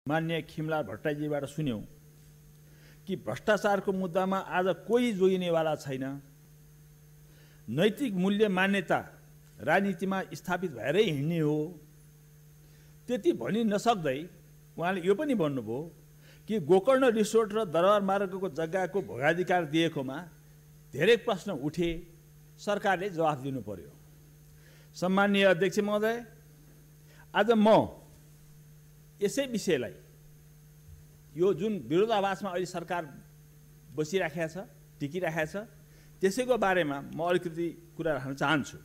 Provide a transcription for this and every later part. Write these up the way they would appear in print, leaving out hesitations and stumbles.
मान्य खिमलाल भट्टराईजीबाट सुन्यौं कि भ्रष्टाचारको मुद्दामा आज कोही जोगिनेवाला छैन, नैतिक मूल्य मान्यता राजनीतिमा स्थापित भएरै हिँड्ने हो। त्यति भनि नसक्दै उहाँले यो पनि भन्नुभयो कि गोकर्ण रिसोर्ट र दरबार मार्गको जग्गाको भोगाधिकार दिएकोमा धेरै प्रश्न उठे, सरकारले जवाफ दिनु पर्यो। सम्माननीय अध्यक्ष महोदय, आज म यसै विषयलाई, यो जुन विरोधाभासमा अहिले सरकार बसिराखेको छ, टिकिराखेको छ, त्यसैको बारेमा म अलिकति कुरा राख्न चाहन्छु।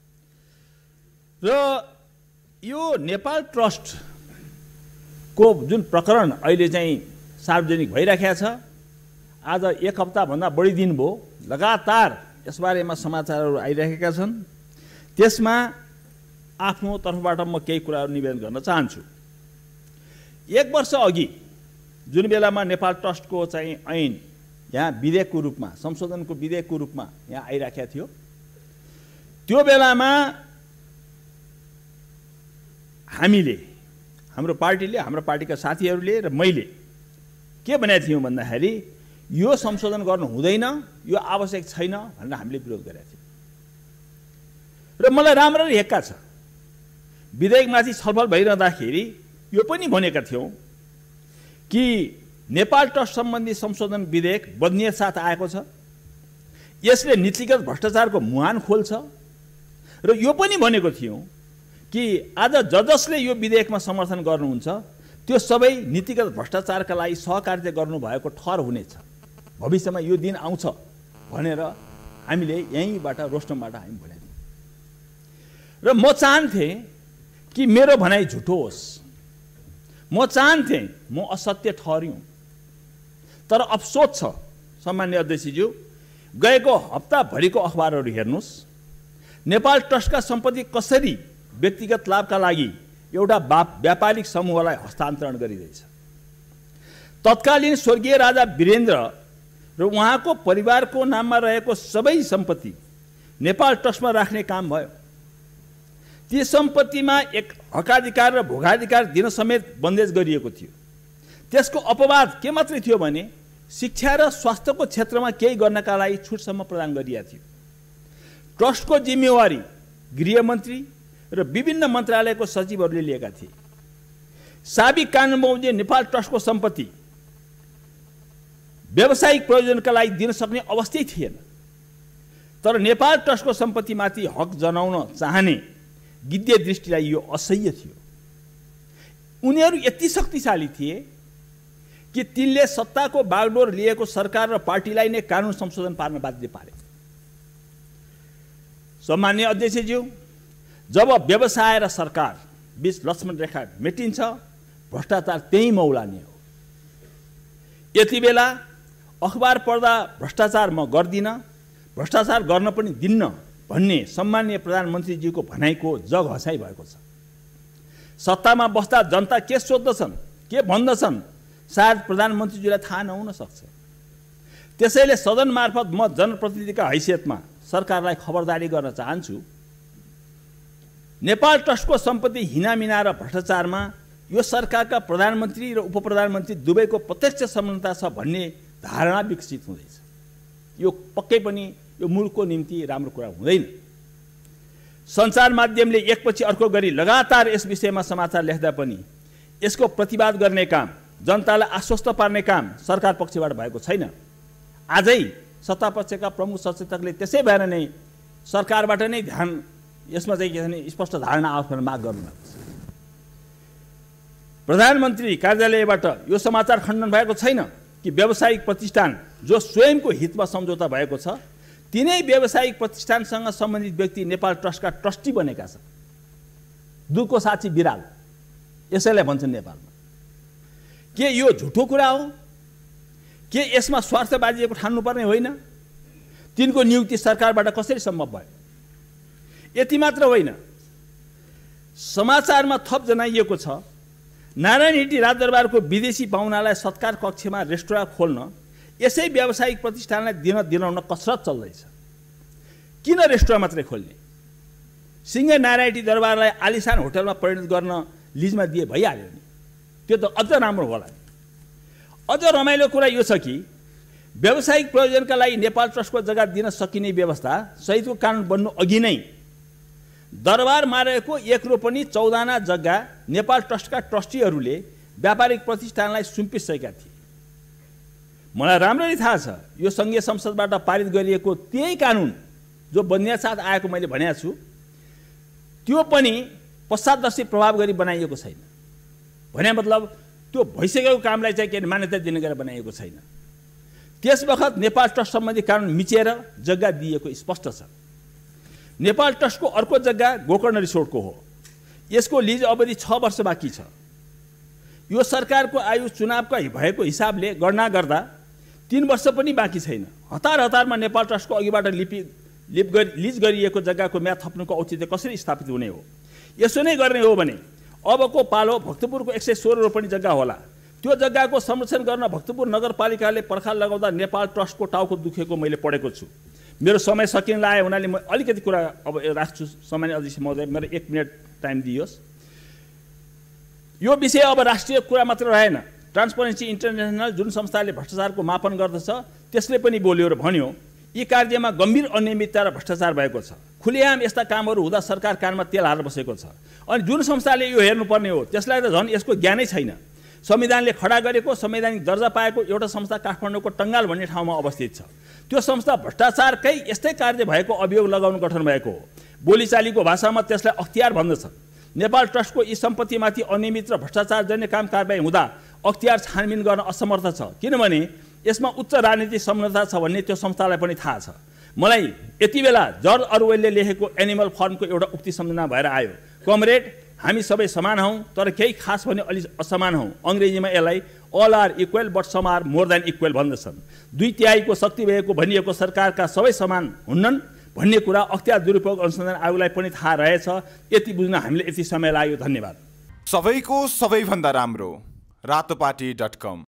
र यो नेपाल ट्रस्टको जुन प्रकरण अहिले चाहिँ सार्वजनिक भइराखेको छ, आज एक हप्ताभन्दा बढी दिन भयो लगातार यसबारेमा समाचारहरू आइरहेका छन्। त्यसमा आफ्नो तर्फबाट म केही कुराहरू निवेदन गर्न चाहन्छु। एक वर्ष अघि जुन बेलामा नेपाल ट्रस्टको चाहिँ ऐन यहाँ विधेयकको रूपमा, संशोधनको विधेयकको रूपमा यहाँ आइराखेको थियो, त्यो बेलामा हामीले, हाम्रो पार्टीले, हाम्रो पार्टीका साथीहरूले र मैले के भनेका थियौँ भन्दाखेरि यो संशोधन गर्नु हुँदैन, यो आवश्यक छैन भनेर हामीले विरोध गरेका थियौँ। र मलाई राम्ररी हेक्का छ, विधेयकमाथि छलफल भइरहँदाखेरि यो पनि भनेका थियौँ कि नेपाल ट्रस्ट सम्बन्धी संशोधन विधेयक बदनियत साथ आएको छ, यसले नीतिगत भ्रष्टाचारको मुहान खोल्छ। र यो पनि भनेको थियौँ कि आज जसले यो विधेयकमा समर्थन गर्नुहुन्छ त्यो सबै नीतिगत भ्रष्टाचारका लागि सहकार्य गर्नुभएको ठहर हुनेछ, भविष्यमा यो दिन आउँछ भनेर हामीले यहीँबाट रोस्टमबाट हामी भनेको थियौँ। र म चाहन्थेँ कि मेरो भनाइ झुटो होस्, म चाहन्थेँ म असत्य ठहर्यौँ, तर अफसोस छ सम्माननीय अध्यक्षज्यू, गएको हप्ताभरिको अखबारहरू हेर्नुहोस्, नेपाल ट्रस्टका सम्पत्ति कसरी व्यक्तिगत लाभका लागि एउटा व्यापारिक समूहलाई हस्तान्तरण गरिँदैछ। तत्कालीन स्वर्गीय राजा वीरेन्द्र र उहाँको परिवारको नाममा रहेको सबै सम्पत्ति नेपाल ट्रस्टमा राख्ने काम भयो। ती सम्पत्तिमा एक हकाधिकार र भोगाधिकार दिन समेत बन्देज गरिएको थियो। त्यसको अपवाद के मात्रै थियो भने शिक्षा र स्वास्थ्यको क्षेत्रमा केही गर्नका लागि छुटसम्म प्रदान गरिएको थियो। ट्रस्टको जिम्मेवारी गृहमन्त्री र विभिन्न मन्त्रालयको सचिवहरूले लिएका थिए। साबिक कानुनबमोजिम नेपाल ट्रस्टको सम्पत्ति व्यावसायिक प्रयोजनका लागि दिन सक्ने अवस्थै थिएन। तर नेपाल ट्रस्टको सम्पत्तिमाथि हक जनाउन चाहने गिद्धे दृष्टिलाई यो असह्य थियो। उनीहरू यति शक्तिशाली थिए कि तिनले सत्ताको बागडोर लिएको सरकार र पार्टीलाई नै कानुन संशोधन पार्न बाध्य पारे। सम्माननीय अध्यक्षज्यू, जब व्यवसाय र सरकार बीच लक्ष्मण रेखा मेटिन्छ, भ्रष्टाचार त्यही मौलाने हो। यति बेला अखबार पढ्दा भ्रष्टाचार म गर्दिनँ, भ्रष्टाचार गर्न पनि दिन्न भन्ने सम्माननीय प्रधानमन्त्रीजीको भनाइको जग हँसाइ भएको छ। सत्तामा बस्दा जनता के सोध्दछन्, के भन्दछन्, सायद प्रधानमन्त्रीजीलाई थाहा नहुन सक्छ। त्यसैले सदन मार्फत म जनप्रतिनिधिका हैसियतमा सरकारलाई खबरदारी गर्न चाहन्छु, नेपाल ट्रस्टको सम्पत्ति हिनामिना र भ्रष्टाचारमा यो सरकारका प्रधानमन्त्री र उपप्रधानमन्त्री दुवैको प्रत्यक्ष संलग्नता छ भन्ने धारणा विकसित हुँदैछ। यो पक्कै पनि यो मुलुकको निम्ति राम्रो कुरा हुँदैन। सञ्चार माध्यमले एकपछि अर्को गरी लगातार यस विषयमा समाचार लेख्दा पनि यसको प्रतिवाद गर्ने काम, जनतालाई आश्वस्त पार्ने काम सरकार पक्षबाट भएको छैन। आजै सत्तापक्षका प्रमुख सचेतकले त्यसै भएर नै सरकारबाट नै ध्यान यसमा चाहिँ के भने स्पष्ट धारणा आओस् भनेर माग गर्नुभएको छ। प्रधानमन्त्री कार्यालयबाट यो समाचार खण्डन भएको छैन कि व्यावसायिक प्रतिष्ठान जो स्वयंको हितमा सम्झौता भएको छ, तिनै व्यावसायिक प्रतिष्ठानसँग सम्बन्धित व्यक्ति नेपाल ट्रस्टका ट्रस्टी बनेका छन्। दुधको साक्षी बिराल यसैलाई भन्छन् नेपालमा। के यो झुटो कुरा हो? के यसमा स्वार्थबाजीको ठान्नुपर्ने होइन? तिनको नियुक्ति सरकारबाट कसरी सम्भव भयो? यति मात्र होइन, समाचारमा थप जनाइएको छ नारायण हिटी राजदरबारको विदेशी पाहुनालाई सत्कार कक्षमा रेस्टुरेन्ट खोल्न यसै व्यावसायिक प्रतिष्ठानलाई दिलाउन कसरत चल्दैछ। किन रेस्टुरेन्ट मात्रै खोल्ने? सिंह नारायणी दरबारलाई आलिशान होटलमा परिणत गर्न लिजमा दिए भइहाल्यो नि। त्यो त अझ राम्रो होला। अझ रमाइलो कुरा यो छ कि व्यावसायिक प्रयोजनका लागि नेपाल ट्रस्टको जग्गा दिन सकिने व्यवस्था सहितको कानुन बन्नु अघि नै दरबारमा रहेको 1 रोपनी 14 जग्गा नेपाल ट्रस्टका ट्रस्टीहरूले व्यापारिक प्रतिष्ठानलाई सुम्पिसकेका थिए। मलाई राम्ररी थाहा छ यो संघीय संसदबाट पारित गरिएको त्यही कानुन जो बन्ने साथ आएको मैले भनेको छु त्यो पनि पश्चातदर्शी प्रभाव गरी बनाइएको छैन। भने मतलब त्यो भइसकेको कामलाई चाहिँ के मान्यता दिने गरेर बनाइएको छैन। त्यस बखत नेपाल ट्रस्ट सम्बन्धी कानुन मिचेर जग्गा दिएको स्पष्ट छ। नेपाल ट्रस्टको अर्को जग्गा गोकर्ण रिसोर्टको हो। यसको लिज अवधि 6 वर्ष बाँकी छ। यो सरकारको आयु चुनावका भएको हिसाबले गणना गर्दा 3 वर्ष पनि बाँकी छैन। हतारमा नेपाल ट्रस्टको अघिबाट लिज गरिएको जग्गाको म्याद थप्नुको औचित्य कसरी स्थापित हुने हो? यसो नै गर्ने हो भने अबको पालो भक्तपुरको 116 रोपनी जग्गा होला। त्यो जग्गाको संरक्षण गर्न भक्तपुर नगरपालिकाले पर्खाल लगाउँदा नेपाल ट्रस्टको टाउको दुखेको मैले पढेको छु। मेरो समय सकिन लाग्यो हुनाले म अलिकति कुरा अब राख्छु। सामान्य अध्यक्ष महोदय मेरो 1 मिनट टाइम दियोस्। यो विषय अब राष्ट्रिय कुरा मात्र रहेन। ट्रान्सपरेन्सी इन्टरनेसनल जुन संस्थाले भ्रष्टाचारको मापन गर्दछ त्यसले पनि बोल्यो र भन्यो यी कार्यमा गम्भीर अनियमितता र भ्रष्टाचार भएको छ। खुलेआम यस्ता कामहरू हुँदा सरकार कानमा तेल हालेर बसेको छ। अनि जुन संस्थाले यो हेर्नुपर्ने हो त्यसलाई त झन् यसको ज्ञानै छैन। संविधानले खडा गरेको संवैधानिक दर्जा पाएको एउटा संस्था काठमाडौँको टङ्गाल भन्ने ठाउँमा अवस्थित छ। त्यो संस्था भ्रष्टाचारकै यस्तै कार्य भएको अभियोग लगाउन गठन भएको हो। बोलीचालीको भाषामा त्यसलाई अख्तियार भन्दछ। नेपाल ट्रस्टको यी सम्पत्तिमाथि अनियमित र भ्रष्टाचार जन्य काम कारबाही हुँदा अख्तियार छानबिन गर्न असमर्थ छ। किनभने यसमा उच्च राजनीतिक संलग्नता छ भन्ने त्यो संस्थालाई पनि थाहा छ। मलाई यति बेला जर्ज अरवेलले लेखेको एनिमल फार्मको एउटा उक्ति सम्झना भएर आयो। कमरेड हामी सबै समान हौँ तर केही खास भने अलि असमान हौँ। अङ्ग्रेजीमा यसलाई all are equal but some are more than equal भन्दछन्। 2/3 शक्ति भएको भनिएको सरकारका सबै समान हुन्नन् भन्ने कुरा अख्तियार दुरुपयोग अनुसन्धान आयोगलाई पनि थाहा रहेछ। यति बुझ्न हामीले यति समय लाग्यो। धन्यवाद। सबैको सबैभन्दा राम्रो रातोपाटी.com